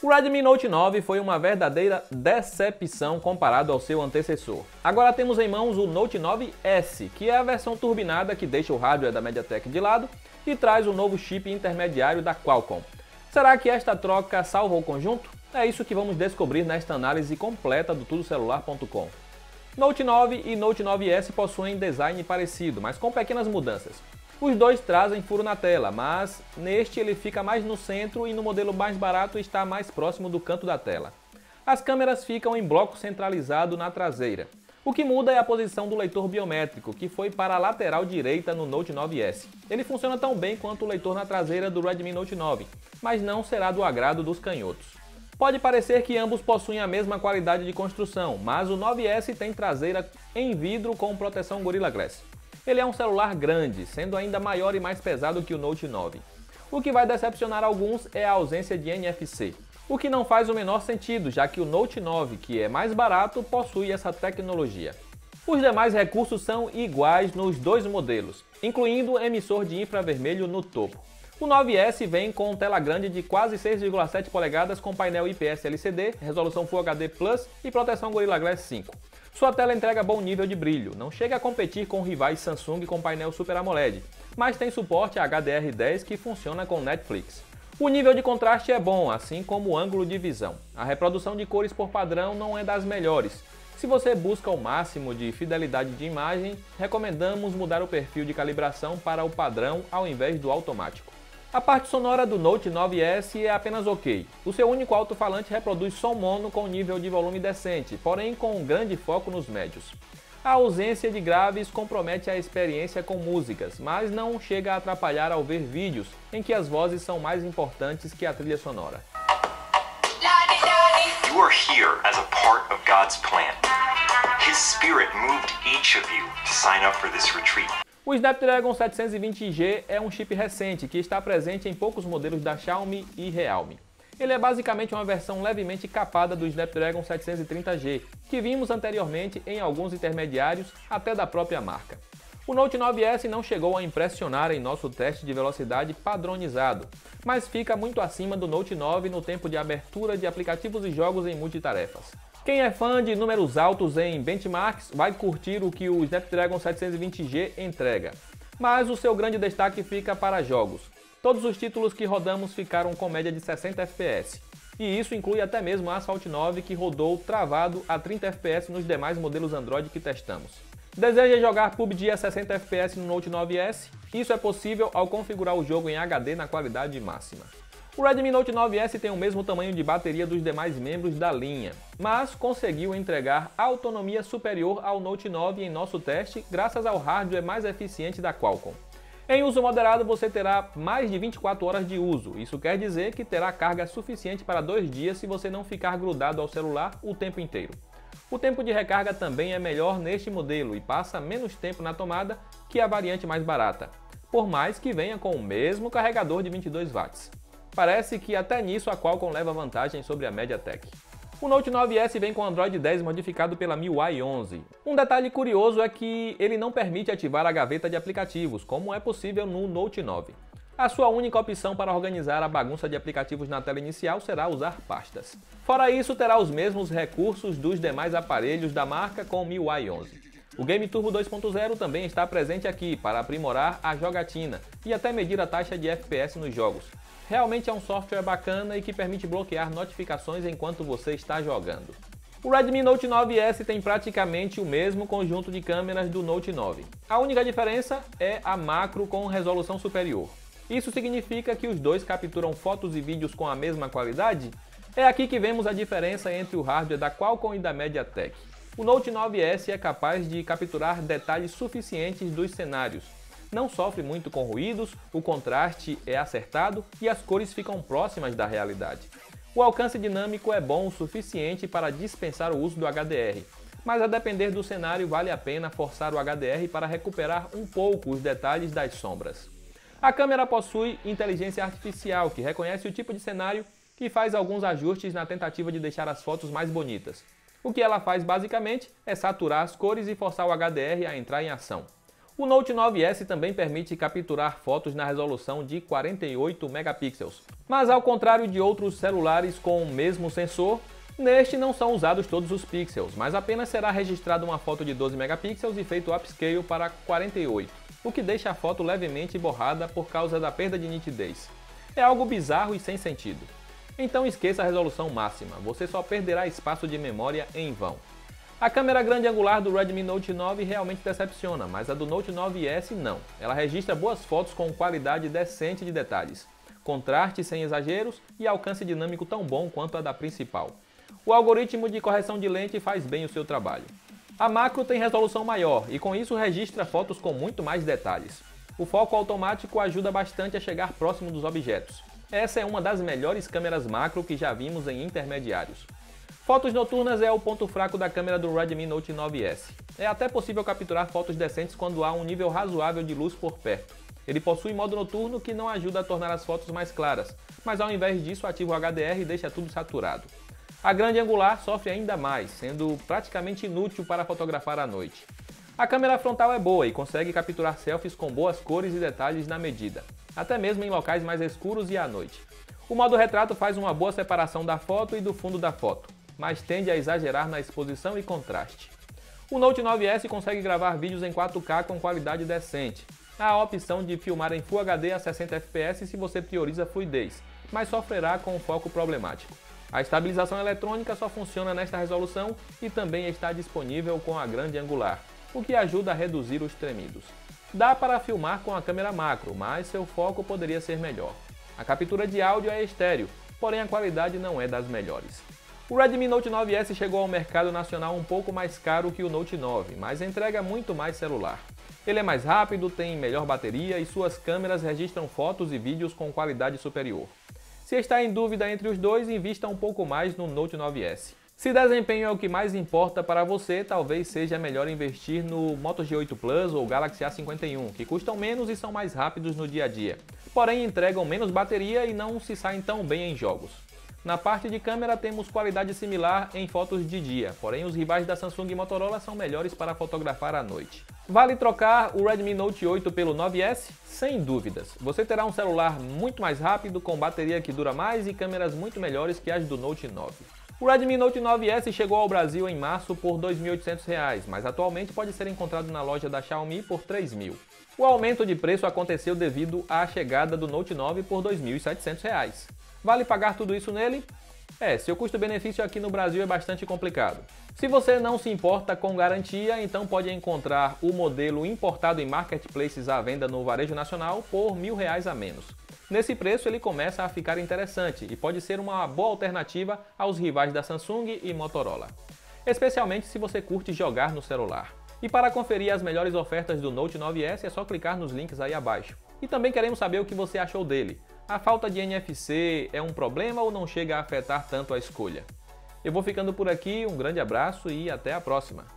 O Redmi Note 9 foi uma verdadeira decepção comparado ao seu antecessor. Agora temos em mãos o Note 9S, que é a versão turbinada que deixa o hardware da MediaTek de lado e traz o novo chip intermediário da Qualcomm. Será que esta troca salva o conjunto? É isso que vamos descobrir nesta análise completa do tudocelular.com. Note 9 e Note 9S possuem design parecido, mas com pequenas mudanças. Os dois trazem furo na tela, mas neste ele fica mais no centro e no modelo mais barato está mais próximo do canto da tela. As câmeras ficam em bloco centralizado na traseira. O que muda é a posição do leitor biométrico, que foi para a lateral direita no Note 9S. Ele funciona tão bem quanto o leitor na traseira do Redmi Note 9, mas não será do agrado dos canhotos. Pode parecer que ambos possuem a mesma qualidade de construção, mas o 9S tem traseira em vidro com proteção Gorilla Glass. Ele é um celular grande, sendo ainda maior e mais pesado que o Note 9. O que vai decepcionar alguns é a ausência de NFC, o que não faz o menor sentido, já que o Note 9, que é mais barato, possui essa tecnologia. Os demais recursos são iguais nos dois modelos, incluindo emissor de infravermelho no topo. O 9S vem com tela grande de quase 6,7 polegadas com painel IPS LCD, resolução Full HD Plus e proteção Gorilla Glass 5. Sua tela entrega bom nível de brilho, não chega a competir com rivais Samsung com painel Super AMOLED, mas tem suporte a HDR10 que funciona com Netflix. O nível de contraste é bom, assim como o ângulo de visão. A reprodução de cores por padrão não é das melhores. Se você busca o máximo de fidelidade de imagem, recomendamos mudar o perfil de calibração para o padrão ao invés do automático. A parte sonora do Note 9S é apenas ok. O seu único alto-falante reproduz som mono com nível de volume decente, porém com um grande foco nos médios. A ausência de graves compromete a experiência com músicas, mas não chega a atrapalhar ao ver vídeos em que as vozes são mais importantes que a trilha sonora. You are here as a part of God's plan. His Spirit moved each of you to sign up for this retreat. O Snapdragon 720G é um chip recente que está presente em poucos modelos da Xiaomi e Realme. Ele é basicamente uma versão levemente capada do Snapdragon 730G, que vimos anteriormente em alguns intermediários até da própria marca. O Note 9S não chegou a impressionar em nosso teste de velocidade padronizado, mas fica muito acima do Note 9 no tempo de abertura de aplicativos e jogos em multitarefas. Quem é fã de números altos em benchmarks vai curtir o que o Snapdragon 720G entrega. Mas o seu grande destaque fica para jogos. Todos os títulos que rodamos ficaram com média de 60 FPS. E isso inclui até mesmo Asphalt 9, que rodou travado a 30 FPS nos demais modelos Android que testamos. Deseja jogar PUBG a 60 FPS no Note 9S? Isso é possível ao configurar o jogo em HD na qualidade máxima. O Redmi Note 9S tem o mesmo tamanho de bateria dos demais membros da linha, mas conseguiu entregar autonomia superior ao Note 9 em nosso teste graças ao hardware mais eficiente da Qualcomm. Em uso moderado você terá mais de 24 horas de uso, isso quer dizer que terá carga suficiente para 2 dias se você não ficar grudado ao celular o tempo inteiro. O tempo de recarga também é melhor neste modelo e passa menos tempo na tomada que a variante mais barata, por mais que venha com o mesmo carregador de 22 watts. Parece que até nisso a Qualcomm leva vantagem sobre a MediaTek. O Note 9S vem com Android 10 modificado pela MIUI 11. Um detalhe curioso é que ele não permite ativar a gaveta de aplicativos, como é possível no Note 9. A sua única opção para organizar a bagunça de aplicativos na tela inicial será usar pastas. Fora isso, terá os mesmos recursos dos demais aparelhos da marca com MIUI 11. O Game Turbo 2.0 também está presente aqui para aprimorar a jogatina e até medir a taxa de FPS nos jogos. Realmente é um software bacana e que permite bloquear notificações enquanto você está jogando. O Redmi Note 9S tem praticamente o mesmo conjunto de câmeras do Note 9. A única diferença é a macro com resolução superior. Isso significa que os dois capturam fotos e vídeos com a mesma qualidade? É aqui que vemos a diferença entre o hardware da Qualcomm e da MediaTek. O Note 9S é capaz de capturar detalhes suficientes dos cenários. Não sofre muito com ruídos, o contraste é acertado e as cores ficam próximas da realidade. O alcance dinâmico é bom o suficiente para dispensar o uso do HDR, mas a depender do cenário vale a pena forçar o HDR para recuperar um pouco os detalhes das sombras. A câmera possui inteligência artificial que reconhece o tipo de cenário e faz alguns ajustes na tentativa de deixar as fotos mais bonitas. O que ela faz basicamente é saturar as cores e forçar o HDR a entrar em ação. O Note 9S também permite capturar fotos na resolução de 48 megapixels, mas ao contrário de outros celulares com o mesmo sensor, neste não são usados todos os pixels, mas apenas será registrada uma foto de 12 megapixels e feito upscale para 48, o que deixa a foto levemente borrada por causa da perda de nitidez. É algo bizarro e sem sentido. Então esqueça a resolução máxima, você só perderá espaço de memória em vão. A câmera grande angular do Redmi Note 9 realmente decepciona, mas a do Note 9S não. Ela registra boas fotos com qualidade decente de detalhes, contraste sem exageros e alcance dinâmico tão bom quanto a da principal. O algoritmo de correção de lente faz bem o seu trabalho. A macro tem resolução maior e com isso registra fotos com muito mais detalhes. O foco automático ajuda bastante a chegar próximo dos objetos. Essa é uma das melhores câmeras macro que já vimos em intermediários. Fotos noturnas é o ponto fraco da câmera do Redmi Note 9S. É até possível capturar fotos decentes quando há um nível razoável de luz por perto. Ele possui modo noturno que não ajuda a tornar as fotos mais claras, mas ao invés disso ativa o HDR e deixa tudo saturado. A grande angular sofre ainda mais, sendo praticamente inútil para fotografar à noite. A câmera frontal é boa e consegue capturar selfies com boas cores e detalhes na medida, até mesmo em locais mais escuros e à noite. O modo retrato faz uma boa separação da foto e do fundo da foto, mas tende a exagerar na exposição e contraste. O Note 9S consegue gravar vídeos em 4K com qualidade decente. Há a opção de filmar em Full HD a 60 fps se você prioriza fluidez, mas sofrerá com um foco problemático. A estabilização eletrônica só funciona nesta resolução e também está disponível com a grande angular, o que ajuda a reduzir os tremidos. Dá para filmar com a câmera macro, mas seu foco poderia ser melhor. A captura de áudio é estéreo, porém a qualidade não é das melhores. O Redmi Note 9S chegou ao mercado nacional um pouco mais caro que o Note 9, mas entrega muito mais celular. Ele é mais rápido, tem melhor bateria e suas câmeras registram fotos e vídeos com qualidade superior. Se está em dúvida entre os dois, invista um pouco mais no Note 9S. Se desempenho é o que mais importa para você, talvez seja melhor investir no Moto G8 Plus ou Galaxy A51, que custam menos e são mais rápidos no dia a dia, porém entregam menos bateria e não se saem tão bem em jogos. Na parte de câmera temos qualidade similar em fotos de dia, porém os rivais da Samsung e Motorola são melhores para fotografar à noite. Vale trocar o Redmi Note 8 pelo 9S? Sem dúvidas. Você terá um celular muito mais rápido, com bateria que dura mais e câmeras muito melhores que as do Note 9. O Redmi Note 9S chegou ao Brasil em março por R$ 2.800, mas atualmente pode ser encontrado na loja da Xiaomi por R$ 3.000. O aumento de preço aconteceu devido à chegada do Note 9 por R$ 2.700. Vale pagar tudo isso nele? Seu custo-benefício aqui no Brasil é bastante complicado. Se você não se importa com garantia, então pode encontrar o modelo importado em marketplaces à venda no varejo nacional por R$ 1.000 a menos. Nesse preço ele começa a ficar interessante e pode ser uma boa alternativa aos rivais da Samsung e Motorola, especialmente se você curte jogar no celular. E para conferir as melhores ofertas do Note 9S é só clicar nos links aí abaixo. E também queremos saber o que você achou dele. A falta de NFC é um problema ou não chega a afetar tanto a escolha? Eu vou ficando por aqui, um grande abraço e até a próxima!